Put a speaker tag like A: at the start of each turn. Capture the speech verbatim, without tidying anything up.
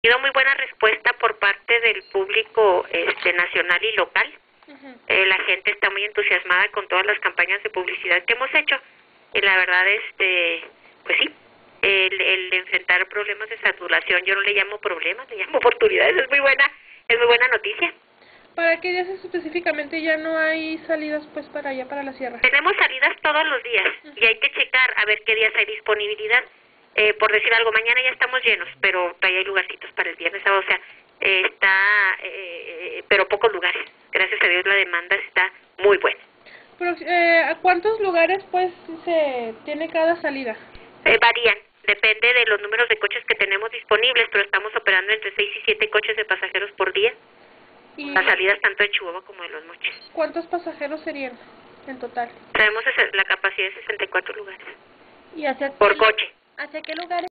A: sido muy buena respuesta por parte del público este nacional y local. Uh-huh. Eh, la gente está muy entusiasmada con todas las campañas de publicidad que hemos hecho. Y la verdad, este, pues sí, el, el enfrentar problemas de saturación, yo no le llamo problemas, le llamo oportunidades. Es muy buena, es muy buena noticia.
B: ¿Para qué días específicamente ya no hay salidas pues para allá, para la sierra?
A: Tenemos salidas todos los días. Uh-huh. Y hay que checar a ver qué días hay disponibilidad. Eh, por decir algo, mañana ya estamos llenos, pero ahí hay lugarcitos para el viernes, o sea, eh, está, eh, pero pocos lugares. Gracias a Dios la demanda está muy buena.
B: Pero, eh, ¿a cuántos lugares pues se tiene cada salida?
A: Eh, varían, depende de los números de coches que tenemos disponibles, pero estamos operando entre seis y siete coches de pasajeros por día. ¿Y las salidas tanto de Chihuahua como de Los Mochis?
B: ¿Cuántos pasajeros serían en total?
A: Tenemos la capacidad de sesenta y cuatro lugares.
B: ¿Y hacia
A: por coche?
B: ¿Hacia qué lugares?